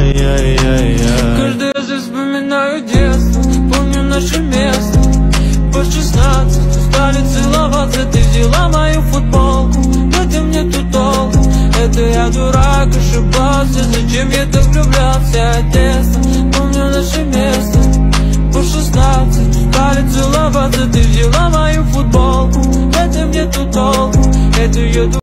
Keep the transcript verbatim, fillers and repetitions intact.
ай-яй-яй-яй. Каждый раз я вспоминаю детство, помню наше место. По шестнадцать стали целоваться, ты взяла мою футболку. В этом нету толку, это я дурак, ошибался. Зачем я так влюблялся, детство? Помню наше место. По шестнадцать стали целоваться, ты взяла мою футболку. В этом нету толку, это я дурак.